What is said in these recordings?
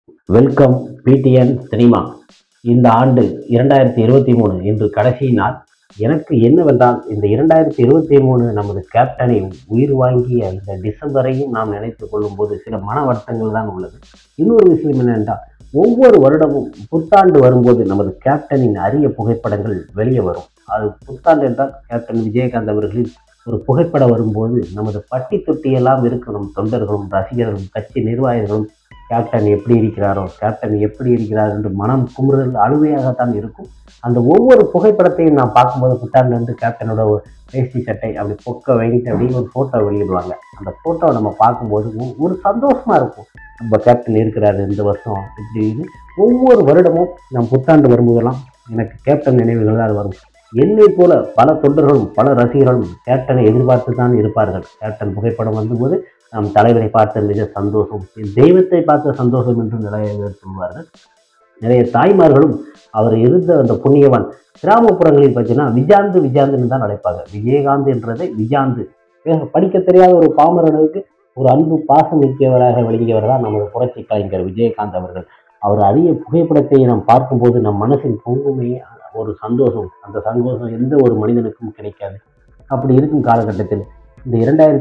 Welcome PTN cinema. இந்த ஆண்டு 2023 இன்று கடைசி நாள். எனக்கு என்னவென்றால், இந்த 2023 நமது கேப்டனை உயிர் வாங்கிய இந்த டிசம்பரையும் நாம் நினைத்து கொள்ளும்போது சில மன வருத்தங்கள் தான் உள்ளது. இன்னொரு விஷயம் என்னென்றால், ஒவ்வொரு வருடமும் புத்தாண்டு வரும்போது நமது கேப்டனின் அரிய புகைப்படங்கள் வெளியே வரும். அது புத்தாண்டு என்றால் கேப்டன் விஜயகாந்த் அவர்களின் ஒரு புகைப்படம் வரும்போது நமது பட்டி தொட்டியெல்லாம் இருக்கும். நம் தொண்டர்களும் ரசிகர்களும் கட்சி நிர்வாகிகளும் கேப்டன் எப்படி இருக்கிறாரோ, கேப்டன் எப்படி இருக்கிறார் என்று மனம் குமுறுதல் அழுவையாகத்தான் இருக்கும். அந்த ஒவ்வொரு புகைப்படத்தையும் நான் பார்க்கும்போது புத்தாண்டு வந்து கேப்டனோட ஒரு வேஷ்டி சட்டை அப்படி பொக்க வாங்கிட்டு அப்படின்னு ஒரு ஃபோட்டோ வெளியிடுவாங்க. அந்த ஃபோட்டோவை நம்ம பார்க்கும்போது ஒரு சந்தோஷமா இருக்கும். நம்ம கேப்டன் இருக்கிறாரு இந்த வருஷம் இப்படின்னு. ஒவ்வொரு வருடமும் நம் புத்தாண்டு வரும்போதெல்லாம் எனக்கு கேப்டன் நினைவுகள் தான் வரும். என்னை போல பல தொண்டர்களும் பல ரசிகர்களும் கேப்டனை எதிர்பார்த்து தான் இருப்பார்கள். கேப்டன் புகைப்படம் வந்தபோது நாம் தலைவரை பார்த்த மிக சந்தோஷம், தெய்வத்தை பார்த்த சந்தோஷம் என்று நிறைய பேர் சொல்வார்கள். நிறைய தாய்மார்களும் அவர் இருந்த அந்த புண்ணியவான். கிராமப்புறங்களில் பார்த்தீங்கன்னா விஜயாந்துன்னு தான் அழைப்பாங்க. விஜயகாந்த் என்றதை விஜயாந்து. படிக்க தெரியாத ஒரு பாமரனுக்கு ஒரு அன்பு பாசம் மிக்கவராக விளங்கியவர் தான் நமது புரட்சி கலைஞர் விஜயகாந்த் அவர்கள். அவர் அரிய புகைப்படத்தை நாம் பார்க்கும்போது நம் மனசின் பொங்குமே ஒரு சந்தோஷம். அந்த சந்தோஷம் எந்த ஒரு மனிதனுக்கும் கிடைக்காது. அப்படி இருக்கும் காலகட்டத்தில் இந்த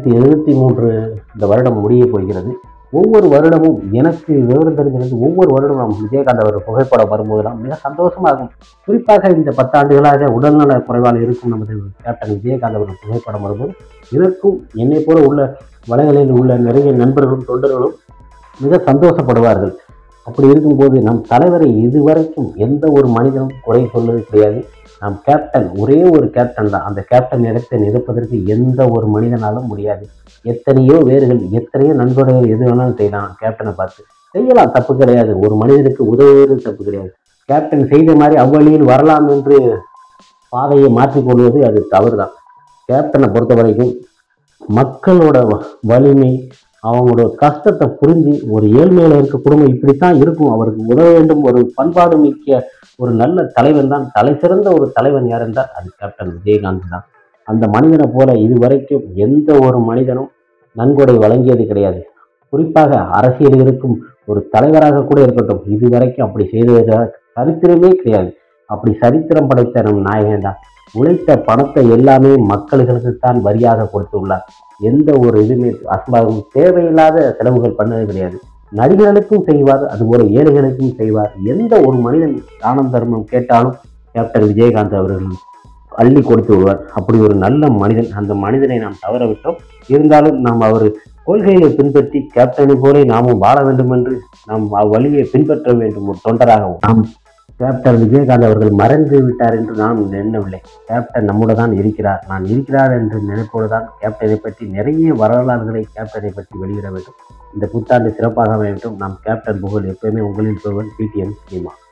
2023 இந்த வருடம் முடிய போகிறது. ஒவ்வொரு வருடமும் எனக்கு விவரம் தெரிஞ்சிருந்து ஒவ்வொரு வருடமும் நாம் விஜயகாந்த் அவர் புகைப்படம் வரும்போதெல்லாம் மிக சந்தோஷமாகும். குறிப்பாக இந்த 10 ஆண்டுகளாக உடல்நல குறைவால் இருக்கும் நமது கேப்டன் விஜயகாந்த் அவர் புகைப்படம் வரும்போது எனக்கும் என்னை போல உள்ள வலைகளில் உள்ள நிறைய நண்பர்களும் தொண்டர்களும் மிக சந்தோஷப்படுவார்கள். அப்படி இருக்கும்போது நம் தலைவரை இதுவரைக்கும் எந்த ஒரு மனிதனும் குறை சொல்வது கிடையாது. நம் கேப்டன் ஒரே ஒரு கேப்டன் தான். அந்த கேப்டன் இடத்தை நிரப்பதற்கு எந்த ஒரு மனிதனாலும் முடியாது. எத்தனையோ வேர்கள் எத்தனையோ நண்பர்கள் எது வேணாலும் செய்யலாம். கேப்டனை பார்த்து செய்யலாம், தப்பு கிடையாது. ஒரு மனிதனுக்கு உதவுவது தப்பு கிடையாது. கேப்டன் செய்த மாதிரி அவ்வழியில் வரலாம் என்று பாதையை மாற்றிக்கொள்வது அது தவறு தான். கேப்டனை பொறுத்த வரைக்கும் மக்களோட வலிமை, அவங்களோட கஷ்டத்தை புரிஞ்சு ஒரு ஏழ்மையில இருக்க குடும்பம் இப்படித்தான் இருக்கும், அவருக்கு உதவ வேண்டும், ஒரு பண்பாடு மிக்க ஒரு நல்ல தலைவன் தான். தலை சிறந்த ஒரு தலைவன் யார் என்றால் அது கேப்டன் விஜயகாந்த் தான். அந்த மனிதனை போல இதுவரைக்கும் எந்த ஒரு மனிதனும் நன்கொடை வழங்கியது கிடையாது. குறிப்பாக அரசியல் இருக்கும் ஒரு தலைவராக கூட இருக்கட்டும், இதுவரைக்கும் அப்படி செய்ததாக சரித்திரமே கிடையாது. அப்படி சரித்திரம் படைத்த நம் நாயகன் தான். உழைத்த பணத்தை எல்லாமே மக்களுக்கு தான் வரியாக கொடுத்துள்ளார். எந்த ஒரு இதுவுமே அசம்பாவிதம் தேவையில்லாத செலவுகள் பண்ணது கிடையாது. நடிகர்களுக்கும் செய்வார், அதுபோல ஏழைகளுக்கும் செய்வார். எந்த ஒரு மனிதன் தானம் தர்மம் கேட்டாலும் கேப்டன் விஜயகாந்த் அவர்கள் அள்ளி கொடுத்து விடுவார். அப்படி ஒரு நல்ல மனிதன். அந்த மனிதனை நாம் தவற விட்டோம். இருந்தாலும் நாம் அவர் கொள்கையை பின்பற்றி கேப்டனை போல நாமும் வாழ வேண்டும் என்று நாம் அவ்வழியை பின்பற்ற வேண்டும். ஒரு தொண்டராகவும் நாம் கேப்டன் விஜயகாந்த் அவர்கள் மறைந்து விட்டார் என்று நான் எண்ணவில்லை. கேப்டன் நம்முடன் தான் இருக்கிறார். நான் இருக்கிறார் என்று நினைப்போடு தான் கேப்டனை பற்றி நிறைய வரலாறுகளை கேப்டனை பற்றி வெளியிட வேண்டும். இந்த புத்தாண்டு சிறப்பாக வேண்டும். நாம் கேப்டன் புகழ் எப்பயுமே உங்களின் புகழ் பிடிஎன் சினிமா.